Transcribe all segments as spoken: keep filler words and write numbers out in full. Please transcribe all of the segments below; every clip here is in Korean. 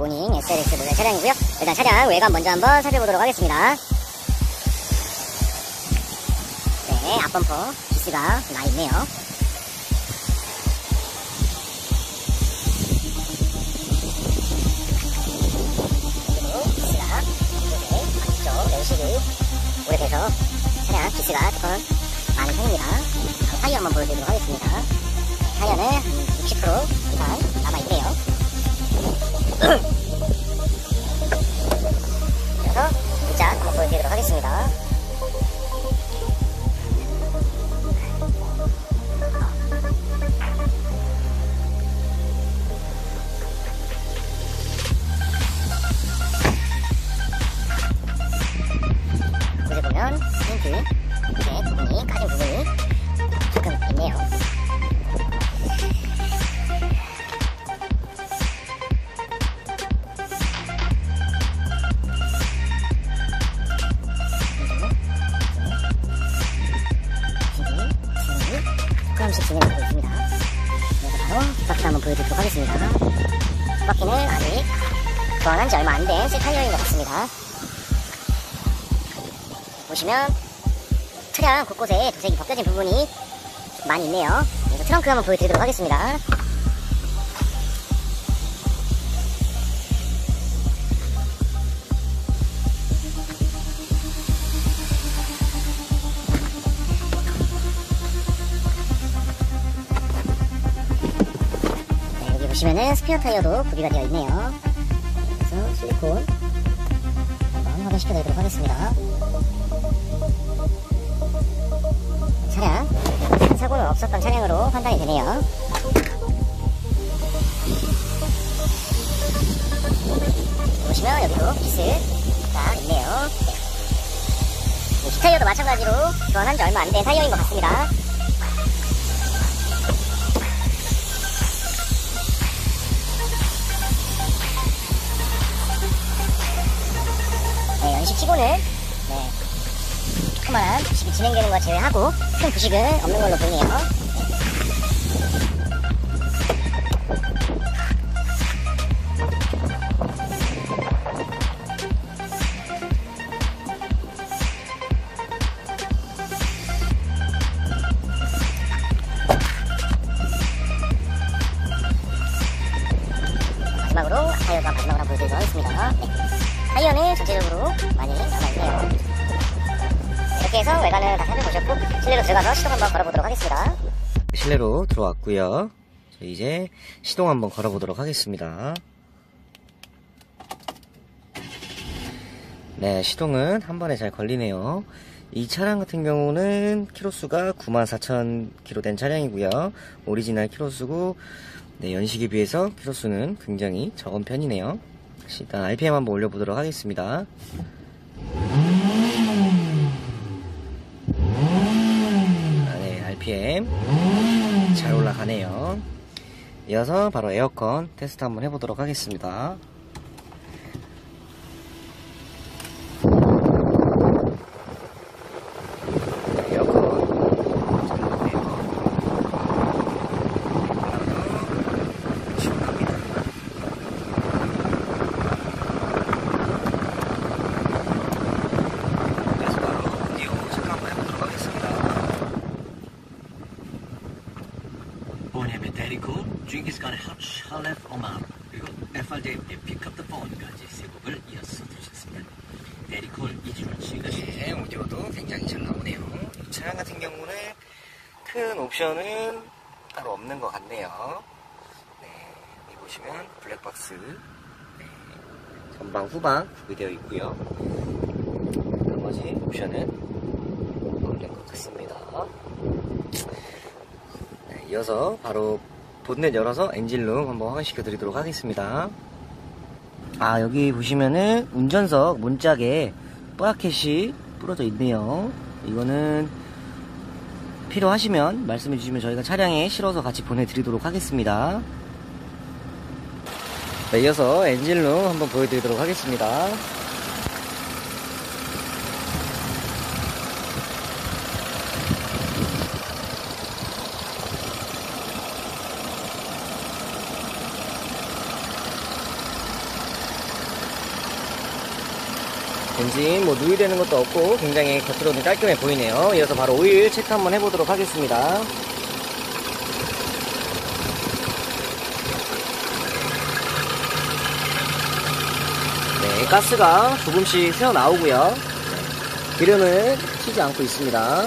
모닝 에스엘엑스 모델 차량이고요. 일단 차량 외관 먼저 한번 살펴보도록 하겠습니다. 네, 앞범퍼 기스가 나 있네요. 그리고 기스가 이쪽에 앞쪽 연식이 오래돼서 차량 기스가 조금 많은 편입니다. 타이어 한번 보여드리도록 하겠습니다. 타이어는 육십 퍼센트 이상 남아있네요. 그래서 문짝 한번 보여드리도록 하겠습니다. 곳에 보면 힌트 이렇게 부분이 까진 부분이 조금 있네요. 조금씩 진행하고 있습니다. 그래서 바로 뒷바퀴 한번 보여드리도록 하겠습니다. 뒷바퀴는 아직 교환한 지 얼마 안 된 새 타이어인 것 같습니다. 보시면 차량 곳곳에 도색이 벗겨진 부분이 많이 있네요. 그래서 트렁크 한번 보여드리도록 하겠습니다. 네, 여기 보시면은 스페어 타이어도 구비가 되어 있네요. 그래서 실리콘 한번 확인시켜드리도록 하겠습니다. 차량 큰 사고는 없었던 차량으로 판단이 되네요. 보시면 여기도 기스가 있네요. 네, 휘타이어도 마찬가지로 교환한 지 얼마 안 된 타이어인 것 같습니다. 네, 연식치고는 네, 조그만한 부식이 진행되는 것 제외하고 큰 부식은 없는 걸로 보이네요. 마지막으로 타이어가 마지막으로 한번 보여드리도록 하겠습니다. 네. 타이어는 전체적으로 많이 남아있네요. 이렇게 해서 외관을 다 살펴보셨고 실내로 들어가서 시동 한번 걸어보도록 하겠습니다. 실내로 들어왔고요. 이제 시동 한번 걸어보도록 하겠습니다. 네, 시동은 한 번에 잘 걸리네요. 이 차량 같은 경우는 키로수가 구만 사천 킬로미터 된 차량이고요. 오리지널 키로수고 네, 연식에 비해서 키로수는 굉장히 적은 편이네요. 일단 알피엠 한번 올려보도록 하겠습니다. 아, 네, 알피엠 잘 올라가네요. 이어서 바로 에어컨 테스트 한번 해보도록 하겠습니다. 본엠의 데리코, 징기스칸의 핫샬레프 오마르, 그리고 에프알디의 픽업 더 폰까지 세 곡을 이어서 들으셨습니다. 데리콜 이주를 즐거우시죠? 네, 오디오도 굉장히 잘 나오네요. 이 차량 같은 경우는 큰 옵션은 따로 없는 것 같네요. 네, 여기 보시면 블랙박스, 네, 전방 후방 구비되어 있고요. 나머지 옵션은 없는 것 같습니다. 네, 이어서 바로 본넷 열어서 엔진룸 한번 확인시켜 드리도록 하겠습니다. 아, 여기 보시면은 운전석 문짝에 브라켓이 부러져 있네요. 이거는 필요하시면 말씀해 주시면 저희가 차량에 실어서 같이 보내드리도록 하겠습니다. 네, 이어서 엔진룸 한번 보여드리도록 하겠습니다. 엔진 뭐 누이되는 것도 없고 굉장히 겉으로는 깔끔해 보이네요. 이어서 바로 오일 체크 한번 해보도록 하겠습니다. 네, 가스가 조금씩 새어나오고요. 기름은 튀지 않고 있습니다.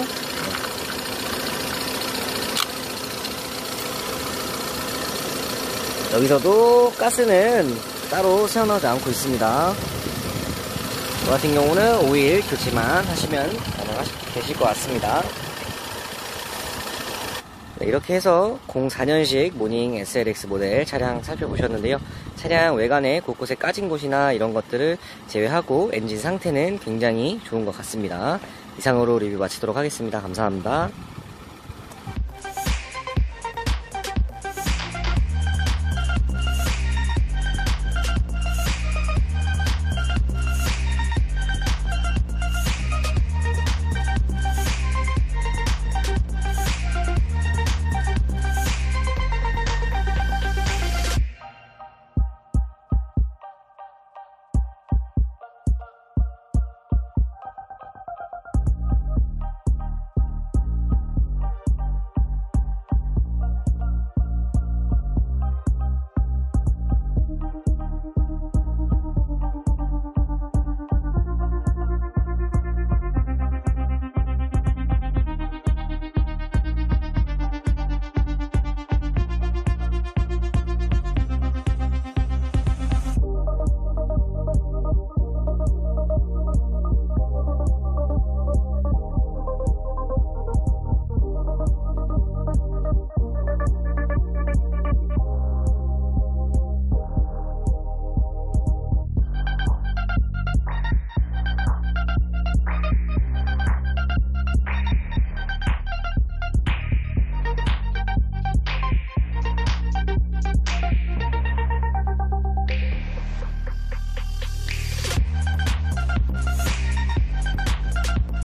여기서도 가스는 따로 새어나오지 않고 있습니다. 저 같은 경우는 오일 교체만 하시면 되실 것 같습니다. 네, 이렇게 해서 공사 년식 모닝 에스엘엑스 모델 차량 살펴보셨는데요. 차량 외관에 곳곳에 까진 곳이나 이런 것들을 제외하고 엔진 상태는 굉장히 좋은 것 같습니다. 이상으로 리뷰 마치도록 하겠습니다. 감사합니다.